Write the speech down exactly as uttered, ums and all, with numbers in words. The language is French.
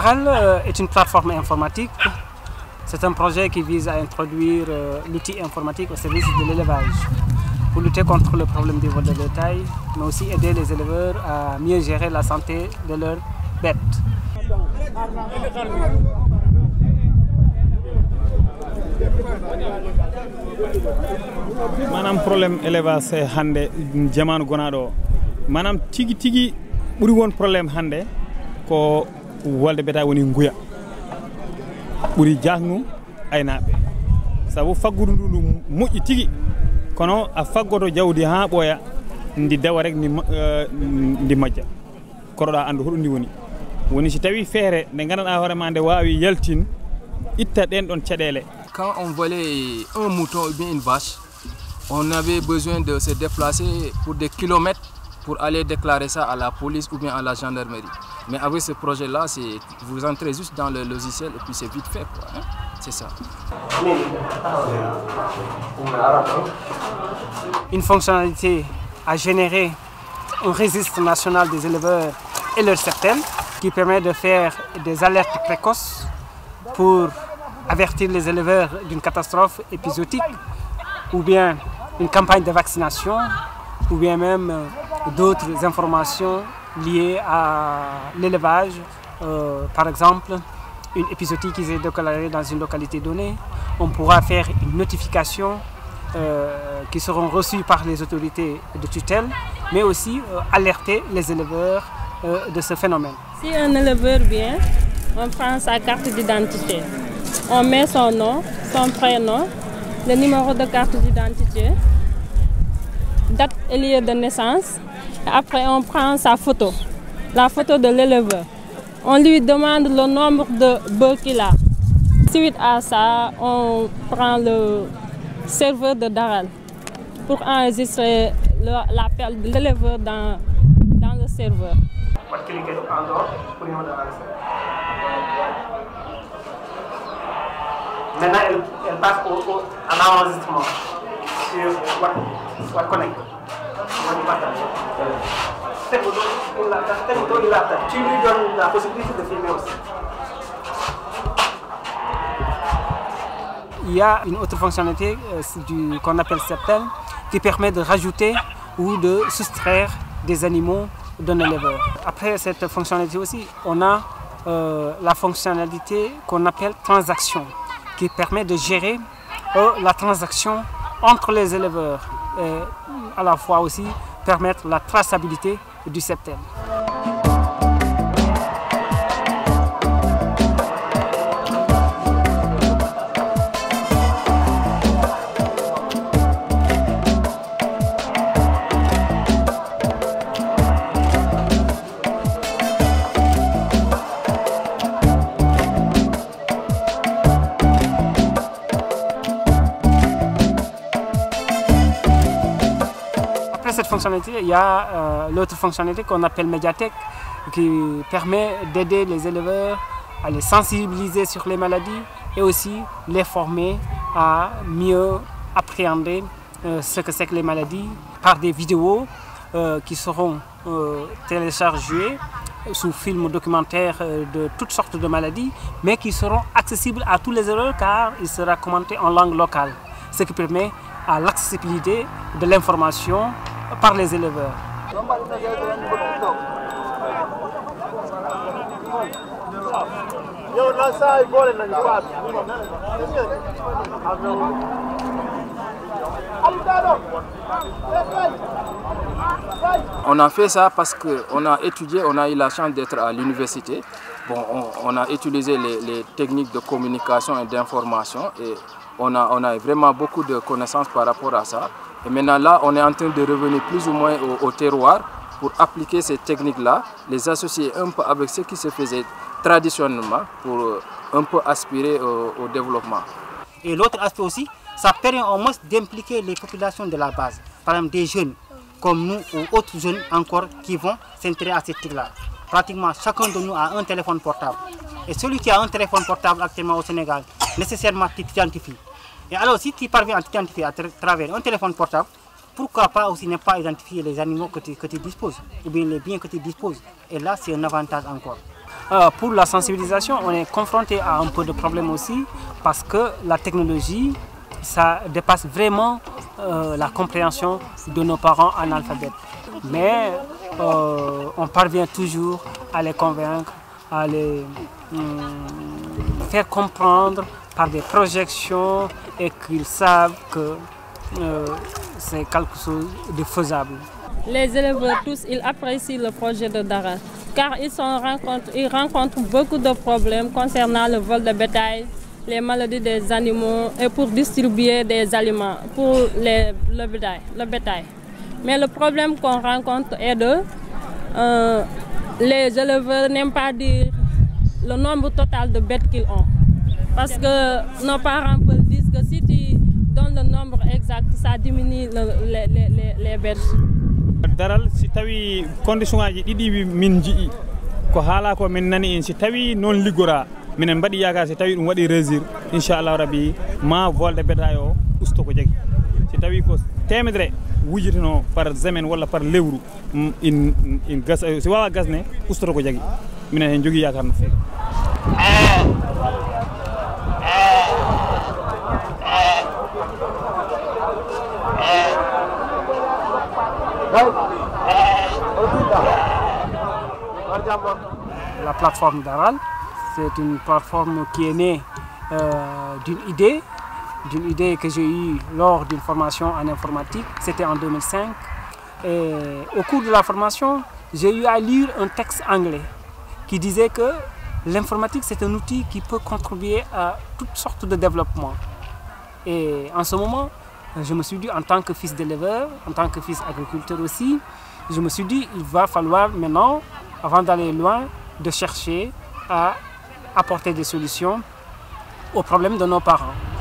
Daral euh, est une plateforme informatique. C'est un projet qui vise à introduire euh, l'outil informatique au service de l'élevage pour lutter contre le problème du vol de bétail, mais aussi aider les éleveurs à mieux gérer la santé de leurs bêtes. manam problème élevage hande jamanu gonaɗo manam tigi tigi ɓuri won problème hande ko wolde bétail woni nguya ɓuri jasnu aynaɓe sabu faggudu ndu ndu moƴƴi tigi kono a faggoto jawdi ha ɓooya ndi dewa rek ndi majja koroɗa andu hoɗum ndi woni woni si tawi feere nde gandanɗa hoorema nde wawi yaltin itta ɗen ɗon caɗele. Quand on volait un mouton ou bien une vache, on avait besoin de se déplacer pour des kilomètres pour aller déclarer ça à la police ou bien à la gendarmerie. Mais avec ce projet-là, vous entrez juste dans le logiciel et puis c'est vite fait, quoi, hein? C'est ça. Une fonctionnalité a généré un registre national des éleveurs et leurs septèmes qui permet de faire des alertes précoces pour avertir les éleveurs d'une catastrophe épisodique ou bien une campagne de vaccination ou bien même euh, d'autres informations liées à l'élevage. Euh, par exemple, une épisodie qui s'est déclarée dans une localité donnée, on pourra faire une notification euh, qui seront reçues par les autorités de tutelle, mais aussi euh, alerter les éleveurs euh, de ce phénomène. Si un éleveur vient, on prend sa carte d'identité. On met son nom, son prénom, le numéro de carte d'identité, date et lieu de naissance. Après, on prend sa photo, la photo de l'éleveur. On lui demande le nombre de bœufs qu'il a. Suite à ça, on prend le serveur de Daral pour enregistrer l'appel de l'éleveur dans, dans le serveur. Maintenant, elle, elle passe au, au, à l'enregistrement sur What Connect. Tu lui donnes la possibilité de filmer aussi. Il y a une autre fonctionnalité euh, qu'on appelle septème qui permet de rajouter ou de soustraire des animaux d'un éleveur. Après cette fonctionnalité aussi, on a euh, la fonctionnalité qu'on appelle transaction, qui permet de gérer euh, la transaction entre les éleveurs et à la fois aussi permettre la traçabilité du septème. Cette fonctionnalité, il y a euh, l'autre fonctionnalité qu'on appelle médiathèque qui permet d'aider les éleveurs à les sensibiliser sur les maladies et aussi les former à mieux appréhender euh, ce que c'est que les maladies par des vidéos euh, qui seront euh, téléchargées sous film documentaire euh, de toutes sortes de maladies, mais qui seront accessibles à tous les éleveurs car il sera commenté en langue locale, ce qui permet à l'accessibilité de l'information par les éleveurs. On a fait ça parce qu'on a étudié, on a eu la chance d'être à l'université. Bon, on, on a utilisé les, les techniques de communication et d'information et on a, on a vraiment beaucoup de connaissances par rapport à ça. Et maintenant là, on est en train de revenir plus ou moins au, au terroir pour appliquer ces techniques-là, les associer un peu avec ce qui se faisait traditionnellement pour un peu aspirer au, au développement. Et l'autre aspect aussi, ça permet au moins d'impliquer les populations de la base, par exemple des jeunes comme nous ou autres jeunes encore qui vont s'intéresser à cette technique-là. Pratiquement chacun de nous a un téléphone portable. Et celui qui a un téléphone portable actuellement au Sénégal, nécessairement tu t'identifies. Et alors si tu parviens à t'identifier à travers un téléphone portable, pourquoi pas aussi ne pas identifier les animaux que tu, que tu disposes, ou bien les biens que tu disposes. Et là, c'est un avantage encore. Euh, pour la sensibilisation, on est confronté à un peu de problèmes aussi parce que la technologie, ça dépasse vraiment euh, la compréhension de nos parents analphabètes. Mais euh, on parvient toujours à les convaincre, à les hum, faire comprendre par des projections et qu'ils savent que euh, c'est quelque chose de faisable. Les éleveurs tous, ils apprécient le projet de Daral car ils, sont rencontrent, ils rencontrent beaucoup de problèmes concernant le vol de bétail, les maladies des animaux et pour distribuer des aliments pour les, le, bétail, le bétail. Mais le problème qu'on rencontre est de euh, les éleveurs n'aiment pas dire le nombre total de bêtes qu'ils ont. Parce que nos parents disent que si tu donnes le nombre exact, ça diminue le, les, les, les bêtes. Daral si tawi condition aji ɗiɗi min jii ko haala ko min nani en si tawi non liggora minen mbaɗi yaakaar si tawi ɗum waɗi réussir inchallahu rabbi ma volde bétail o usto ko jagui si tawi ko temedere wujitino par semaine walla par lewru in in gas si wawa gasne ustoto ko jagui minen hen jogui yaakaar no feewi. La plateforme Daral, c'est une plateforme qui est née euh, d'une idée, d'une idée que j'ai eue lors d'une formation en informatique, c'était en deux mille cinq. Et au cours de la formation, j'ai eu à lire un texte anglais qui disait que l'informatique c'est un outil qui peut contribuer à toutes sortes de développement. Et en ce moment, je me suis dit, en tant que fils d'éleveur, en tant que fils agriculteur aussi, je me suis dit, il va falloir maintenant, avant d'aller loin, de chercher à apporter des solutions aux problèmes de nos parents.